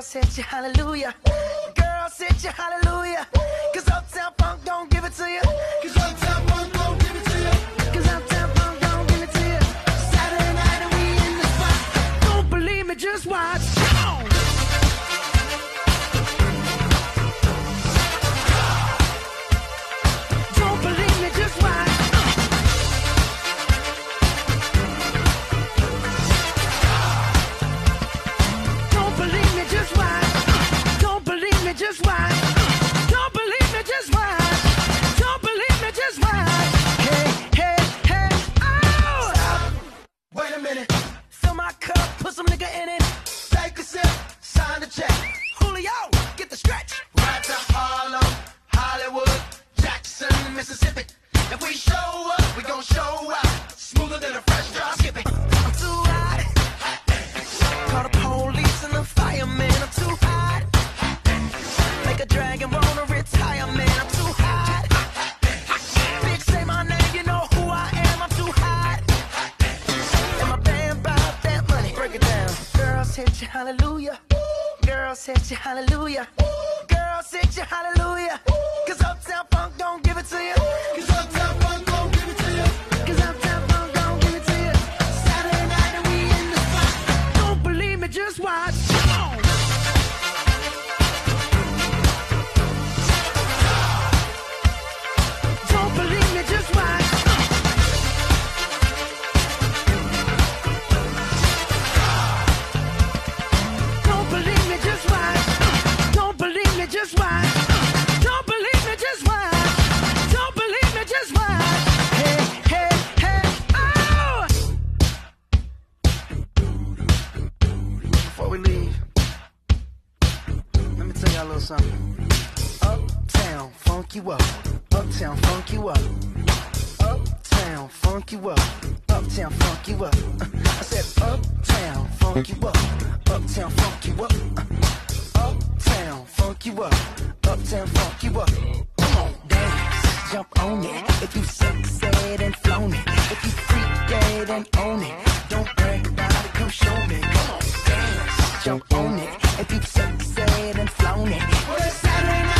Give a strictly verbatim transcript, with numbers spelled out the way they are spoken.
Girls hit you hallelujah. Girls hit you hallelujah. Cause Uptown Funk don't give it to you. Cause Uptown Funk don't give it to you. Cause Uptown Funk don't give it to you. Saturday night and we in the spot. Don't believe me, just watch. Come on. Don't believe me, just watch. Don't believe me, just watch. Don't believe me, just watch. Don't believe me, just watch. Don't believe me, just watch. Hey, hey, hey, oh! Stop. Wait a minute. Fill my cup, put some nigga in it. Take a sip, sign the check. Julio, get the stretch. Right to Harlem, Hollywood, Jackson, Mississippi. If we show up, we gon' show out. Smoother than a fresh drop. Skip it. I'm too hot. Call the police and the firemen. I'm too hot. Make a dragon wanna retire, man. I'm too hot. Bitch, say my name, you know who I am. I'm too hot. And my band bought that money. Break it down. Girls hit you hallelujah. Girls hit you hallelujah. Girls hit you hallelujah. Cause Uptown Funk don't give it to you. Cause Uptown Funk don't give it to you. Cause Uptown Funk don't give it to you. Saturday night and we in the spot. Don't believe me, just watch. Come on. Don't believe me, just watch. Don't believe me, just watch. Don't believe me, just watch. Don't believe me, just watch. Don't believe me, just watch. Hey, hey, hey, oh! Before we leave, let me tell y'all a little something. Uptown, funk you up. Uptown, funk you up. Uptown, funk you up. Uptown, funk you up. I said uptown, funk you up. Uptown, funk you up. Uptown, funk you up. Uptown, funk you up. Come on, dance, jump on it. If you sexed and flown it. If you freak dead and own it. Don't brag about it, come show me. Come on, dance, jump on it. If you sexed and flown it. Well, it's Saturday night.